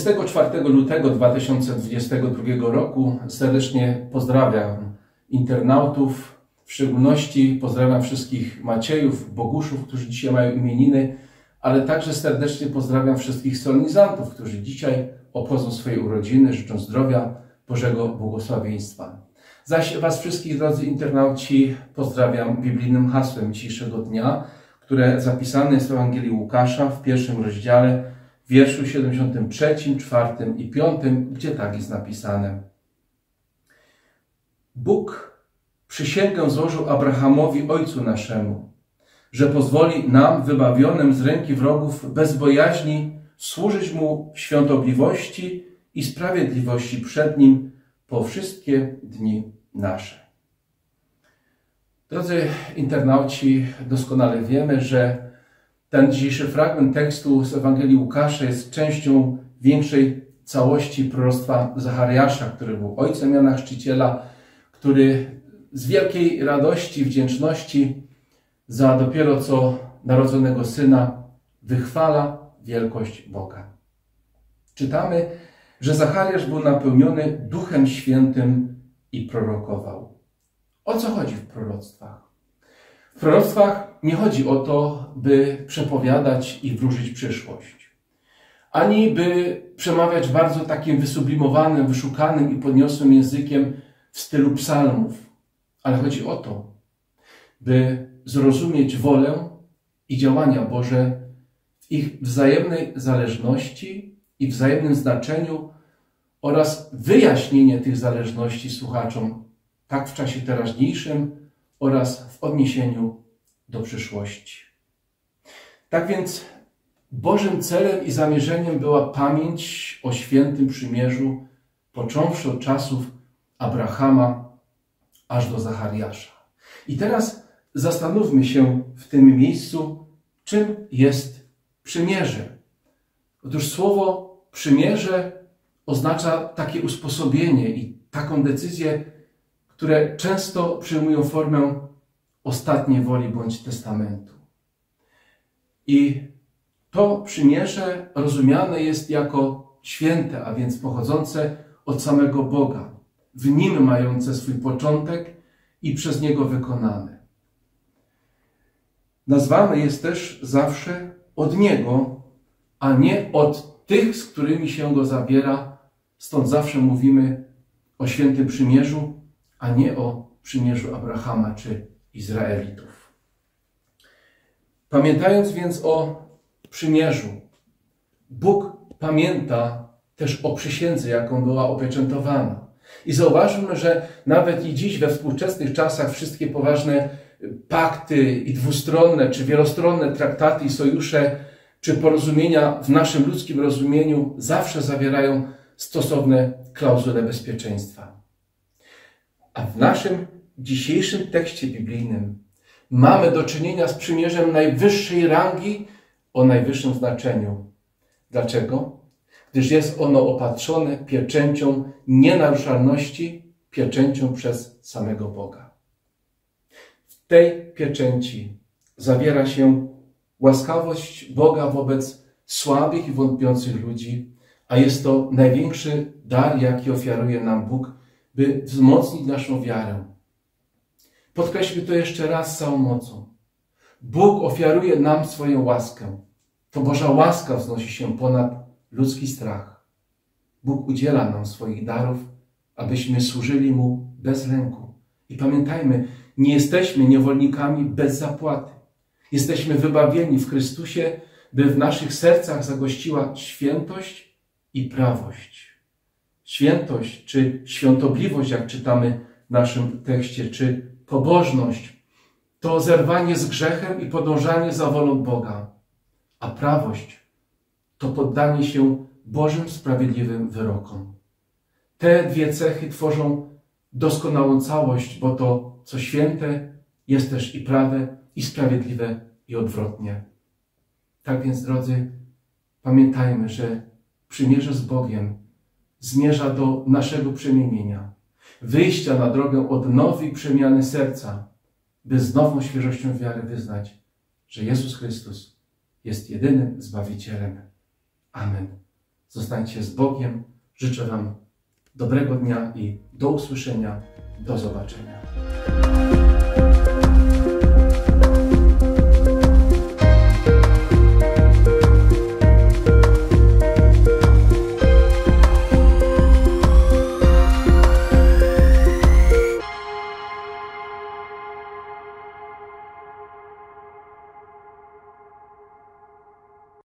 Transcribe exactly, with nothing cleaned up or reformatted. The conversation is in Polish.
dwudziestego czwartego lutego dwa tysiące dwudziestego drugiego roku serdecznie pozdrawiam internautów, w szczególności pozdrawiam wszystkich Maciejów, Boguszów, którzy dzisiaj mają imieniny, ale także serdecznie pozdrawiam wszystkich solenizantów, którzy dzisiaj obchodzą swoje urodziny, życzą zdrowia, Bożego błogosławieństwa. Zaś Was wszystkich, drodzy internauci, pozdrawiam biblijnym hasłem dzisiejszego dnia, które zapisane jest w Ewangelii Łukasza w pierwszym rozdziale, w wierszu siedemdziesiątym trzecim, czwartym i piątym, gdzie tak jest napisane. Bóg przysięgę złożył Abrahamowi, ojcu naszemu, że pozwoli nam, wybawionym z ręki wrogów, bez bojaźni służyć Mu w świątobliwości i sprawiedliwości przed Nim po wszystkie dni nasze. Drodzy internauci, doskonale wiemy, że ten dzisiejszy fragment tekstu z Ewangelii Łukasza jest częścią większej całości proroctwa Zachariasza, który był ojcem Jana Chrzciciela, który z wielkiej radości, wdzięczności za dopiero co narodzonego syna wychwala wielkość Boga. Czytamy, że Zachariasz był napełniony Duchem Świętym i prorokował. O co chodzi w proroctwach? W proroctwach nie chodzi o to, by przepowiadać i wróżyć przyszłość, ani by przemawiać bardzo takim wysublimowanym, wyszukanym i podniosłym językiem w stylu psalmów, ale chodzi o to, by zrozumieć wolę i działania Boże w ich wzajemnej zależności i wzajemnym znaczeniu oraz wyjaśnienie tych zależności słuchaczom tak w czasie teraźniejszym oraz w odniesieniu do przyszłości. Tak więc Bożym celem i zamierzeniem była pamięć o świętym przymierzu, począwszy od czasów Abrahama aż do Zachariasza. I teraz zastanówmy się w tym miejscu, czym jest przymierze. Otóż słowo przymierze oznacza takie usposobienie i taką decyzję, które często przyjmują formę ostatniej woli bądź testamentu. I to przymierze rozumiane jest jako święte, a więc pochodzące od samego Boga, w Nim mające swój początek i przez Niego wykonane. Nazwane jest też zawsze od Niego, a nie od tych, z którymi się go zabiera. Stąd zawsze mówimy o świętym przymierzu, a nie o przymierzu Abrahama czy Izraelitów. Pamiętając więc o przymierzu, Bóg pamięta też o przysiędze, jaką była opieczętowana. I zauważmy, że nawet i dziś we współczesnych czasach wszystkie poważne pakty i dwustronne czy wielostronne traktaty i sojusze czy porozumienia w naszym ludzkim rozumieniu zawsze zawierają stosowne klauzule bezpieczeństwa. A w naszym dzisiejszym tekście biblijnym mamy do czynienia z przymierzem najwyższej rangi o najwyższym znaczeniu. Dlaczego? Gdyż jest ono opatrzone pieczęcią nienaruszalności, pieczęcią przez samego Boga. W tej pieczęci zawiera się łaskawość Boga wobec słabych i wątpiących ludzi, a jest to największy dar, jaki ofiaruje nam Bóg, by wzmocnić naszą wiarę. Podkreślmy to jeszcze raz z całą mocą. Bóg ofiaruje nam swoją łaskę. To Boża łaska wznosi się ponad ludzki strach. Bóg udziela nam swoich darów, abyśmy służyli Mu bez lęku. I pamiętajmy, nie jesteśmy niewolnikami bez zapłaty. Jesteśmy wybawieni w Chrystusie, by w naszych sercach zagościła świętość i prawość. Świętość czy świątobliwość, jak czytamy w naszym tekście, czy pobożność, to zerwanie z grzechem i podążanie za wolą Boga. A prawość to poddanie się Bożym sprawiedliwym wyrokom. Te dwie cechy tworzą doskonałą całość, bo to, co święte, jest też i prawe, i sprawiedliwe, i odwrotnie. Tak więc, drodzy, pamiętajmy, że przymierze z Bogiem zmierza do naszego przemienienia, wyjścia na drogę odnowy i przemiany serca, by z nową świeżością wiary wyznać, że Jezus Chrystus jest jedynym Zbawicielem. Amen. Zostańcie z Bogiem. Życzę Wam dobrego dnia i do usłyszenia. Do zobaczenia.